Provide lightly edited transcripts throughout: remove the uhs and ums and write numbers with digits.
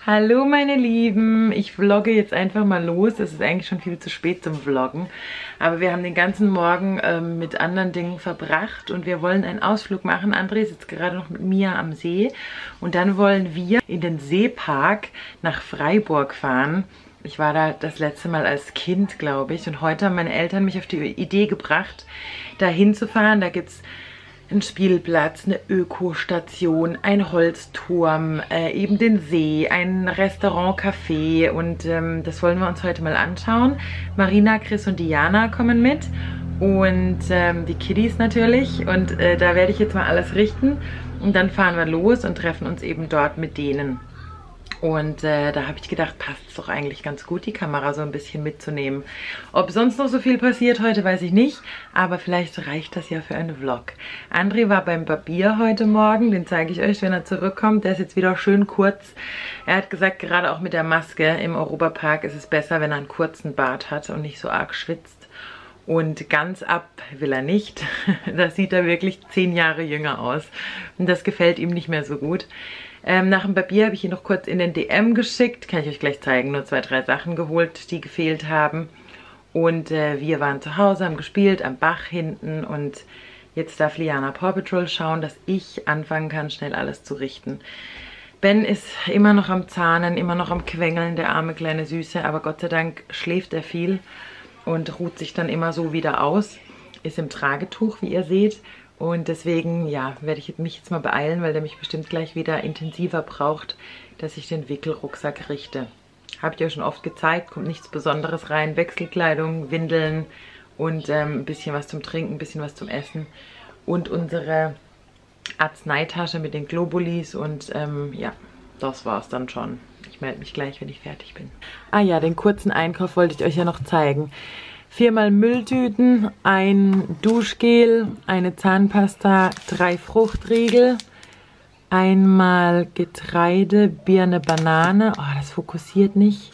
Hallo meine Lieben, ich vlogge jetzt einfach mal los. Es ist eigentlich schon viel zu spät zum Vloggen, aber wir haben den ganzen Morgen mit anderen Dingen verbracht und wir wollen einen Ausflug machen. André ist jetzt gerade noch mit Mia am See und dann wollen wir in den Seepark nach Freiburg fahren. Ich war da das letzte Mal als Kind, glaube ich, und heute haben meine Eltern mich auf die Idee gebracht, da hinzufahren. Da gibt es einen Spielplatz, eine Ökostation, ein Holzturm, eben den See, ein Restaurant, Café und das wollen wir uns heute mal anschauen. Marina, Chris und Diana kommen mit und die Kiddies natürlich und da werde ich jetzt mal alles richten und dann fahren wir los und treffen uns eben dort mit denen. Und da habe ich gedacht, passt es doch eigentlich ganz gut, die Kamera so ein bisschen mitzunehmen. Ob sonst noch so viel passiert heute, weiß ich nicht. Aber vielleicht reicht das ja für einen Vlog. André war beim Barbier heute Morgen. Den zeige ich euch, wenn er zurückkommt. Der ist jetzt wieder schön kurz. Er hat gesagt, gerade auch mit der Maske im Europapark ist es besser, wenn er einen kurzen Bart hat und nicht so arg schwitzt. Und ganz ab will er nicht. Da sieht er wirklich 10 Jahre jünger aus. Und das gefällt ihm nicht mehr so gut. Nach dem Barbier habe ich ihn noch kurz in den DM geschickt. Kann ich euch gleich zeigen. Nur 2, 3 Sachen geholt, die gefehlt haben. Und wir waren zu Hause, haben gespielt am Bach hinten. Und jetzt darf Liana Paw Patrol schauen, dass ich anfangen kann, schnell alles zu richten. Ben ist immer noch am Zahnen, immer noch am Quengeln, der arme kleine Süße. Aber Gott sei Dank schläft er viel und ruht sich dann immer so wieder aus. Ist im Tragetuch, wie ihr seht. Und deswegen, ja, werde ich mich jetzt mal beeilen, weil der mich bestimmt gleich wieder intensiver braucht, dass ich den Wickelrucksack richte. Habe ich euch schon oft gezeigt, kommt nichts Besonderes rein. Wechselkleidung, Windeln und ein bisschen was zum Trinken, ein bisschen was zum Essen. Und unsere Arzneitasche mit den Globulis und ja, das war's dann schon. Ich melde mich gleich, wenn ich fertig bin. Ah ja, den kurzen Einkauf wollte ich euch ja noch zeigen. 4-mal Mülltüten, ein Duschgel, eine Zahnpasta, 3 Fruchtriegel, einmal Getreide, Birne, Banane, oh, das fokussiert nicht,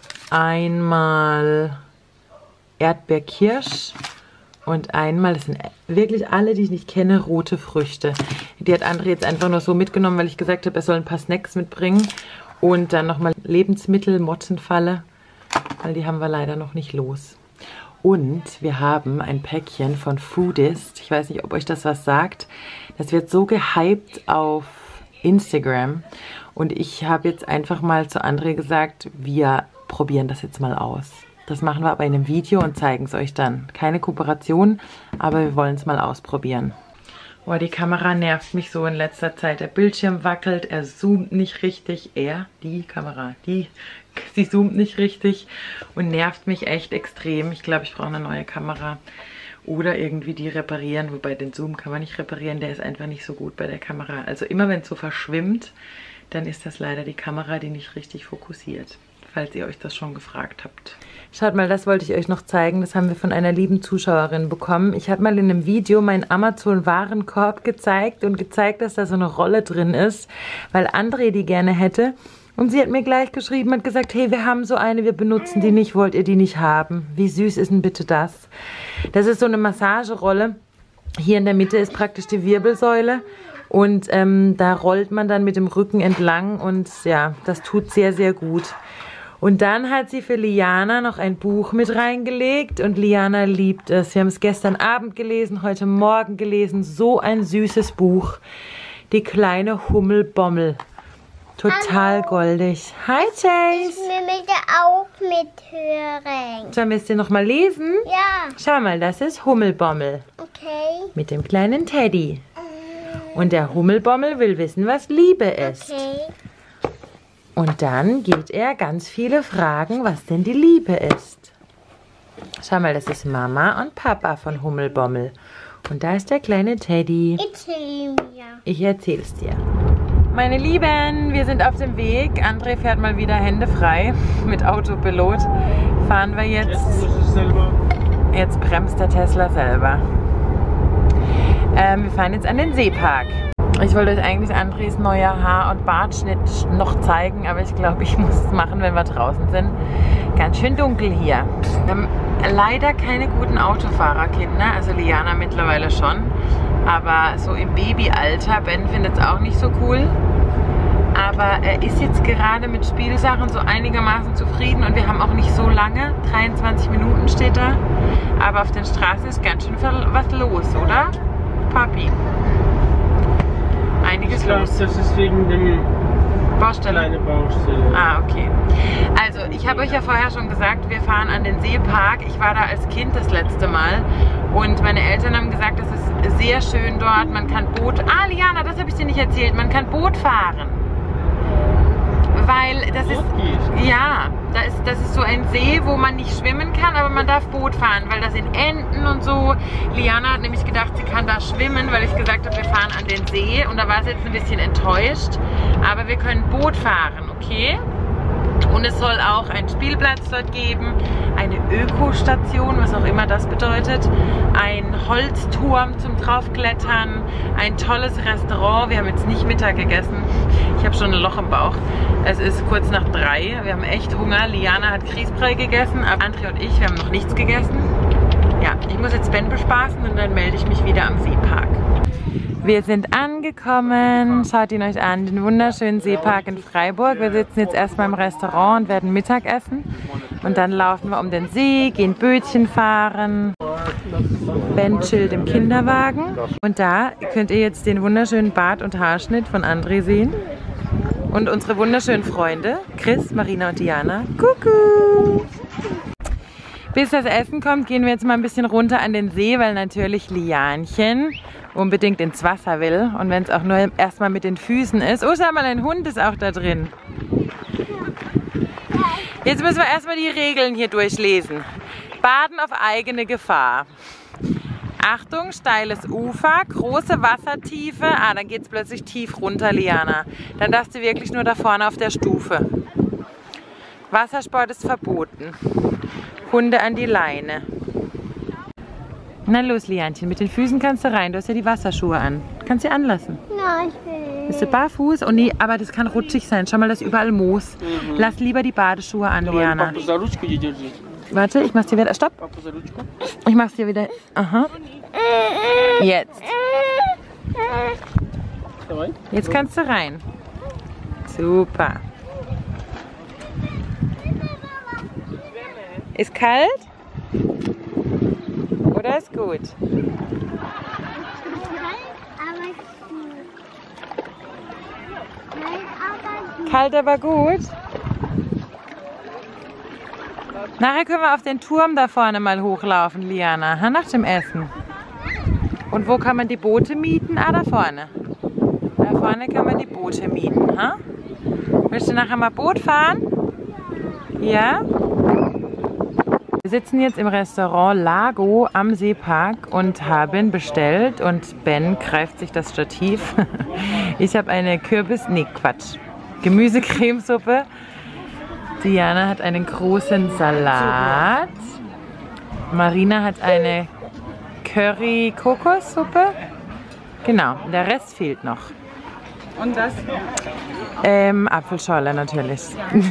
einmal Erdbeerkirsch und einmal, das sind wirklich alle, die ich nicht kenne, rote Früchte. Die hat André jetzt einfach nur so mitgenommen, weil ich gesagt habe, er soll ein paar Snacks mitbringen und dann nochmal Lebensmittel, Mottenfalle, weil die haben wir leider noch nicht los. Und wir haben ein Päckchen von Foodist. Ich weiß nicht, ob euch das was sagt. Das wird so gehypt auf Instagram. Und ich habe jetzt einfach mal zu André gesagt, wir probieren das jetzt mal aus. Das machen wir aber in einem Video und zeigen es euch dann. Keine Kooperation, aber wir wollen es mal ausprobieren. Boah, die Kamera nervt mich so in letzter Zeit. Der Bildschirm wackelt, er zoomt nicht richtig. Die Kamera, sie zoomt nicht richtig und nervt mich echt extrem. Ich glaube, ich brauche eine neue Kamera oder irgendwie die reparieren. Wobei den Zoom kann man nicht reparieren, der ist einfach nicht so gut bei der Kamera. Also immer wenn es so verschwimmt, dann ist das leider die Kamera, die nicht richtig fokussiert. Falls ihr euch das schon gefragt habt. Schaut mal, das wollte ich euch noch zeigen. Das haben wir von einer lieben Zuschauerin bekommen. Ich habe mal in einem Video meinen Amazon-Warenkorb gezeigt und gezeigt, dass da so eine Rolle drin ist, weil André die gerne hätte. Und sie hat mir gleich geschrieben, hat gesagt, hey, wir haben so eine, wir benutzen die nicht, wollt ihr die nicht haben? Wie süß ist denn bitte das? Das ist so eine Massagerolle. Hier in der Mitte ist praktisch die Wirbelsäule. Und da rollt man dann mit dem Rücken entlang und ja, das tut sehr, sehr gut. Und dann hat sie für Liana noch ein Buch mit reingelegt und Liana liebt es. Wir haben es gestern Abend gelesen, heute Morgen gelesen. So ein süßes Buch. Die kleine Hummelbommel. Total goldig. Hi Chase. Ich will bitte auch mithören. Sollen wir es dir nochmal lesen? Ja. Schau mal, das ist Hummelbommel. Okay. Mit dem kleinen Teddy. Und der Hummelbommel will wissen, was Liebe ist. Okay. Und dann geht er ganz viele Fragen, was denn die Liebe ist. Schau mal, das ist Mama und Papa von Hummelbommel. Und da ist der kleine Teddy. Erzähl mir. Ich erzähl's dir. Meine Lieben, wir sind auf dem Weg. André fährt mal wieder Hände frei mit Autopilot. Fahren wir jetzt. Jetzt bremst der Tesla selber. Wir fahren jetzt an den Seepark. Ich wollte euch eigentlich Andres neuer Haar- und Bartschnitt noch zeigen, aber ich glaube, ich muss es machen, wenn wir draußen sind. Ganz schön dunkel hier. Wir haben leider keine guten Autofahrerkinder, also Liana mittlerweile schon. Aber so im Babyalter, Ben findet es auch nicht so cool. Aber er ist jetzt gerade mit Spielsachen so einigermaßen zufrieden und wir haben auch nicht so lange. 23 Minuten steht da. Aber auf den Straßen ist ganz schön was los, oder? Papi. Einiges los. Das ist wegen dem Baustelle. Kleine Baustelle. Ah, okay. Also, ich habe euch ja vorher schon gesagt, wir fahren an den Seepark. Ich war da als Kind das letzte Mal und meine Eltern haben gesagt, das ist sehr schön dort. Man kann Boot... Ah, Liana, das habe ich dir nicht erzählt. Man kann Boot fahren. Weil das ist... Ja, das ist so ein See, wo man nicht schwimmen kann, aber man darf Boot fahren, weil da sind Enten und so. Liana hat nämlich gedacht, sie kann da schwimmen, weil ich gesagt habe, wir fahren an den See. Und da war sie jetzt ein bisschen enttäuscht. Aber wir können Boot fahren, okay? Und es soll auch einen Spielplatz dort geben, eine Ökostation, was auch immer das bedeutet, ein Holzturm zum draufklettern, ein tolles Restaurant. Wir haben jetzt nicht Mittag gegessen, ich habe schon ein Loch im Bauch. Es ist kurz nach 3, wir haben echt Hunger. Liana hat Grießbrei gegessen, aber André und ich, wir haben noch nichts gegessen. Ja, ich muss jetzt Ben bespaßen und dann melde ich mich wieder am Seepark. Wir sind angekommen, schaut ihn euch an, den wunderschönen Seepark in Freiburg. Wir sitzen jetzt erstmal im Restaurant und werden Mittag essen. Und dann laufen wir um den See, gehen Bötchen fahren. Ben chillt im Kinderwagen. Und da könnt ihr jetzt den wunderschönen Bart- und Haarschnitt von André sehen. Und unsere wunderschönen Freunde, Chris, Marina und Diana. Kuckuck! Bis das Essen kommt, gehen wir jetzt mal ein bisschen runter an den See, weil natürlich Lianchen unbedingt ins Wasser will. Und wenn es auch nur erstmal mit den Füßen ist. Oh, schau mal, ein Hund ist auch da drin. Jetzt müssen wir erstmal die Regeln hier durchlesen. Baden auf eigene Gefahr. Achtung, steiles Ufer, große Wassertiefe. Ah, dann geht es plötzlich tief runter, Liana. Dann darfst du wirklich nur da vorne auf der Stufe. Wassersport ist verboten. Hunde an die Leine. Na los, Lianchen, mit den Füßen kannst du rein. Du hast ja die Wasserschuhe an. Kannst sie anlassen. Nein, ich will. Bist du barfuß? Oh nee, aber das kann rutschig sein. Schau mal, da ist überall Moos. Lass lieber die Badeschuhe an, Liana. Warte, ich mach's dir wieder. Stopp! Ich mach's dir wieder. Aha. Jetzt. Jetzt kannst du rein. Super. Ist kalt? Oder ist gut? Kalt, aber gut. Nachher können wir auf den Turm da vorne mal hochlaufen, Liana, nach dem Essen. Und wo kann man die Boote mieten? Ah, da vorne. Da vorne kann man die Boote mieten. Ha? Willst du nachher mal Boot fahren? Ja? Wir sitzen jetzt im Restaurant Lago am Seepark und haben bestellt und Ben greift sich das Stativ. Ich habe eine Gemüsecremesuppe. Diana hat einen großen Salat. Marina hat eine Curry-Kokossuppe. Genau, der Rest fehlt noch. Und das? Apfelschorle natürlich.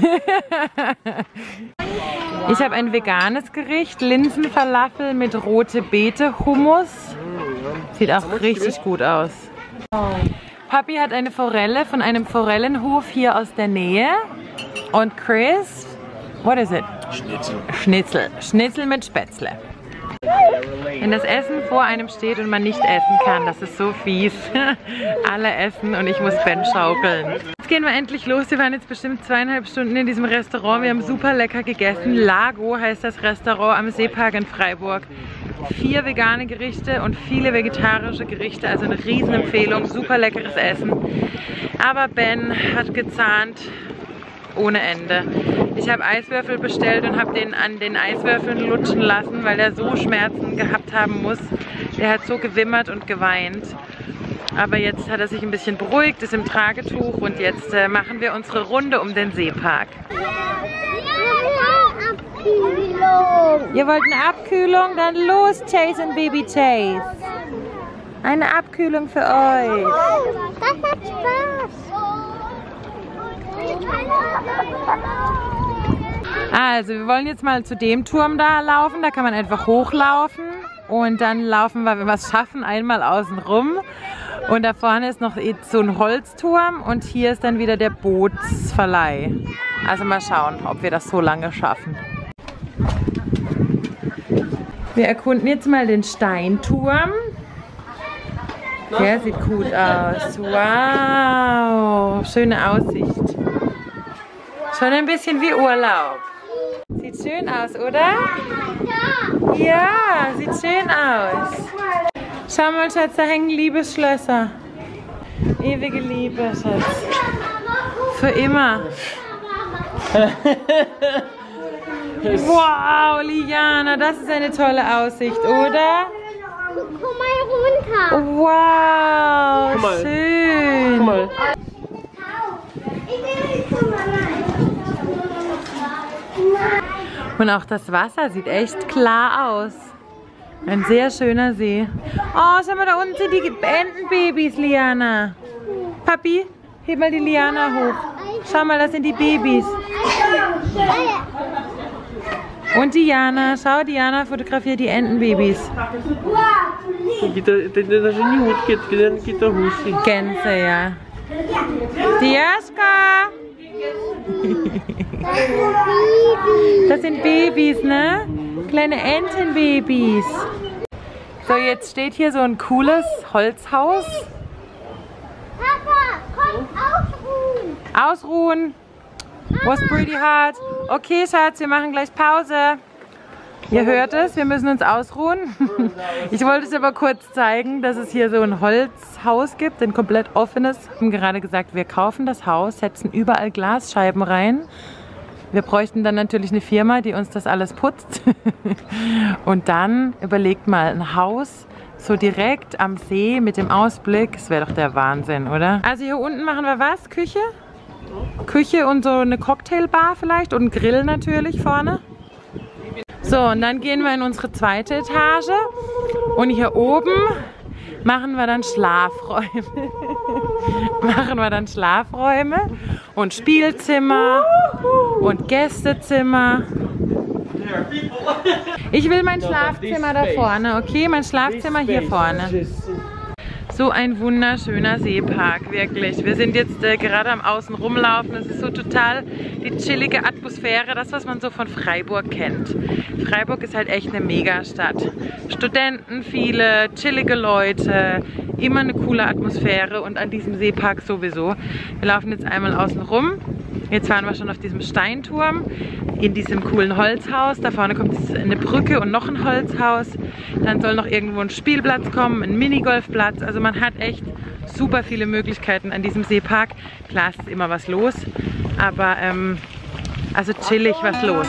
Ich habe ein veganes Gericht, Linsenfalafel mit rote Beete, Hummus. Sieht auch richtig gut aus. Papi hat eine Forelle von einem Forellenhof hier aus der Nähe. Und Chris, what is it? Schnitzel. Schnitzel. Schnitzel mit Spätzle. Wenn das Essen vor einem steht und man nicht essen kann, das ist so fies. Alle essen und ich muss Ben schaukeln. Jetzt gehen wir endlich los. Wir waren jetzt bestimmt 2,5 Stunden in diesem Restaurant. Wir haben super lecker gegessen. Lago heißt das Restaurant am Seepark in Freiburg. 4 vegane Gerichte und viele vegetarische Gerichte. Also eine Riesenempfehlung. Super leckeres Essen. Aber Ben hat gezahnt ohne Ende. Ich habe Eiswürfel bestellt und habe den an den Eiswürfeln lutschen lassen, weil er so Schmerzen gehabt haben muss. Der hat so gewimmert und geweint. Aber jetzt hat er sich ein bisschen beruhigt, ist im Tragetuch und jetzt machen wir unsere Runde um den Seepark. Ihr wollt eine Abkühlung? Dann los, Chase und Baby Chase. Eine Abkühlung für euch. Das hat Spaß. Also, wir wollen jetzt mal zu dem Turm da laufen. Da kann man einfach hochlaufen. Und dann laufen wir, wenn wir es schaffen, einmal außen rum. Und da vorne ist noch so ein Holzturm und hier ist dann wieder der Bootsverleih. Also mal schauen, ob wir das so lange schaffen. Wir erkunden jetzt mal den Steinturm. Der sieht gut aus. Wow, schöne Aussicht. Schon ein bisschen wie Urlaub. Sieht schön aus, oder? Ja, sieht schön aus. Schau mal, Schatz, da hängen Liebesschlösser. Ewige Liebe, Schatz. Für immer. Wow, Liana, das ist eine tolle Aussicht, oder? Guck mal runter. Wow, Guck mal. schön. Guck mal. Und auch das Wasser sieht echt klar aus. Ein sehr schöner See. Oh, schau mal, da unten sind die Entenbabys, Liana. Papi, heb mal die Liana hoch. Schau mal, das sind die Babys. Und Diana, schau, Diana fotografiert die Entenbabys. Gänse, ja. Diaska! Das sind Babys, ne? Kleine Entenbabys. So, jetzt steht hier so ein cooles Holzhaus. Papa, komm, ausruhen. Ausruhen. Was pretty hard. Okay, Schatz, wir machen gleich Pause. Ihr hört es, wir müssen uns ausruhen. Ich wollte es aber kurz zeigen, dass es hier so ein Holzhaus gibt, ein komplett offenes. Wir haben gerade gesagt, wir kaufen das Haus, setzen überall Glasscheiben rein. Wir bräuchten dann natürlich eine Firma, die uns das alles putzt. Und dann überlegt mal, ein Haus so direkt am See mit dem Ausblick. Das wäre doch der Wahnsinn, oder? Also hier unten machen wir was? Küche? Küche und so eine Cocktailbar vielleicht und einen Grill natürlich vorne. So, und dann gehen wir in unsere zweite Etage und hier oben machen wir dann Schlafräume. Und Spielzimmer und Gästezimmer. Ich will mein Schlafzimmer da vorne, okay? Mein Schlafzimmer hier vorne. So ein wunderschöner Seepark, wirklich. Wir sind jetzt gerade am Außen rumlaufen. Es ist so total die chillige Atmosphäre, das, was man so von Freiburg kennt. Freiburg ist halt echt eine Megastadt. Studenten, viele, chillige Leute, immer eine coole Atmosphäre und an diesem Seepark sowieso. Wir laufen jetzt einmal außen rum. Jetzt waren wir schon auf diesem Steinturm, in diesem coolen Holzhaus. Da vorne kommt eine Brücke und noch ein Holzhaus. Dann soll noch irgendwo ein Spielplatz kommen, ein Minigolfplatz. Also man hat echt super viele Möglichkeiten an diesem Seepark. Klar, es ist immer was los, aber also chillig was los.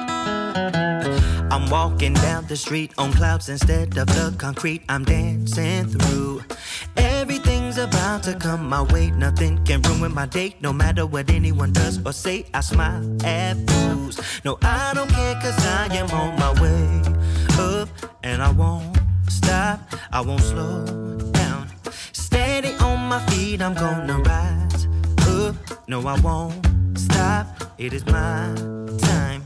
I'm walking down the street on clouds instead of the concrete I'm dancing through. Everything's about to come my way, nothing can ruin my day. No matter what anyone does or say, I smile at fools. No, I don't care cause I am on my way up. And I won't stop, I won't slow down. Steady on my feet, I'm gonna rise up. No, I won't stop, it is my time.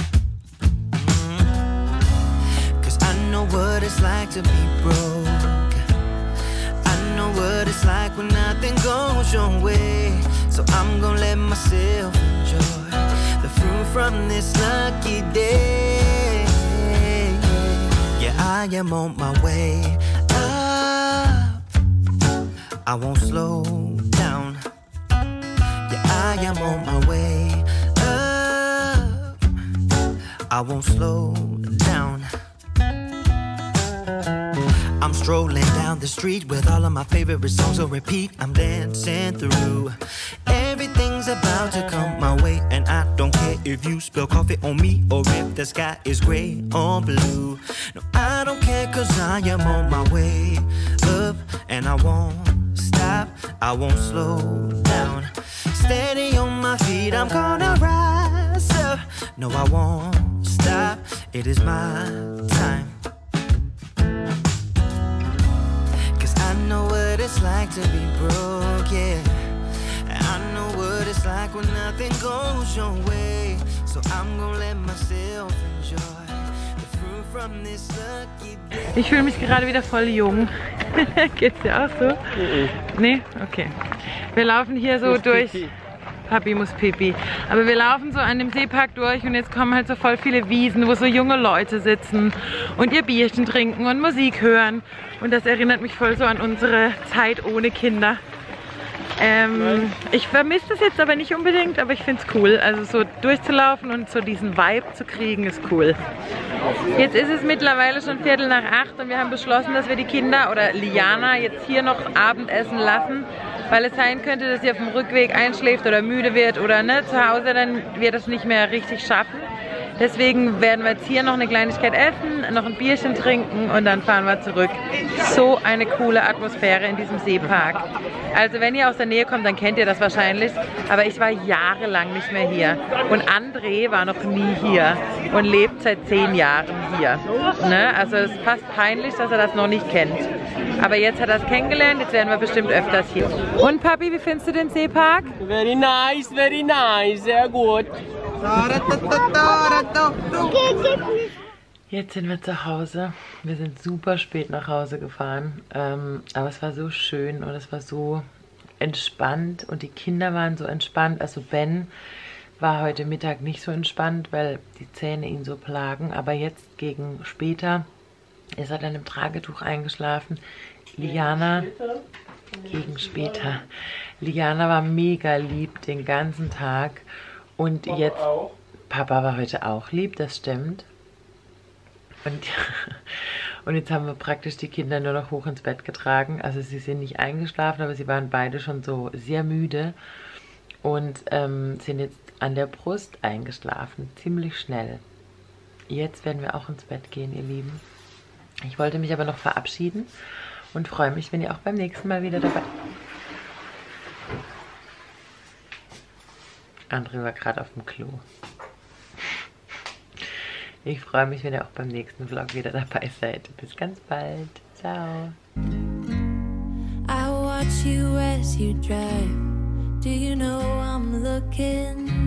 I know what it's like to be broke. I know what it's like when nothing goes your way. So I'm gonna let myself enjoy the fruit from this lucky day. Yeah, I am on my way up. I won't slow down. Yeah, I am on my way up. I won't slow down. I'm strolling down the street with all of my favorite songs on repeat. I'm dancing through. Everything's about to come my way, and I don't care if you spill coffee on me or if the sky is gray or blue. No, I don't care cause I am on my way up, and I won't stop, I won't slow down. Steady on my feet, I'm gonna rise up. No, I won't stop, it is my time. I know what it's like to be broke, yeah. I know what it's like when nothing goes your way. So I'm gonna let myself enjoy the fruit from this lucky day. Ich fühle mich gerade wieder voll jung. Geht's dir auch so? Nee? Okay. Wir laufen hier so durch. Papi muss pipi. Aber wir laufen so an dem Seepark durch und jetzt kommen halt so voll viele Wiesen, wo so junge Leute sitzen und ihr Bierchen trinken und Musik hören. Und das erinnert mich voll so an unsere Zeit ohne Kinder. Ich vermisse das jetzt aber nicht unbedingt, aber ich finde es cool. Also so durchzulaufen und so diesen Vibe zu kriegen, ist cool. Jetzt ist es mittlerweile schon 7:45 und wir haben beschlossen, dass wir die Kinder oder Liana jetzt hier noch Abendessen lassen, weil es sein könnte, dass sie auf dem Rückweg einschläft oder müde wird oder ne, zu Hause dann wir das nicht mehr richtig schaffen. Deswegen werden wir jetzt hier noch eine Kleinigkeit essen, noch ein Bierchen trinken und dann fahren wir zurück. So eine coole Atmosphäre in diesem Seepark. Also wenn ihr aus der Nähe kommt, dann kennt ihr das wahrscheinlich. Aber ich war jahrelang nicht mehr hier. Und André war noch nie hier und lebt seit 10 Jahren hier. Ne? Also es ist fast peinlich, dass er das noch nicht kennt. Aber jetzt hat er es kennengelernt, jetzt werden wir bestimmt öfters hier. Und Papi, wie findest du den Seepark? Very nice, sehr gut. Jetzt sind wir zu Hause. Wir sind super spät nach Hause gefahren. Aber es war so schön und es war so entspannt und die Kinder waren so entspannt. Also Ben war heute Mittag nicht so entspannt, weil die Zähne ihn so plagen. Aber jetzt gegen später ist er dann im Tragetuch eingeschlafen. Liana gegen später. Liana war mega lieb den ganzen Tag. Und jetzt, Papa war heute auch lieb, das stimmt. Und jetzt haben wir praktisch die Kinder nur noch hoch ins Bett getragen. Also sie sind nicht eingeschlafen, aber sie waren beide schon so sehr müde. Und sind jetzt an der Brust eingeschlafen, ziemlich schnell. Jetzt werden wir auch ins Bett gehen, ihr Lieben. Ich wollte mich aber noch verabschieden und freue mich, wenn ihr auch beim nächsten Mal wieder dabei seid. André war gerade auf dem Klo. Ich freue mich, wenn ihr auch beim nächsten Vlog wieder dabei seid. Bis ganz bald. Ciao. I watch you as you drive. Do you know I'm looking?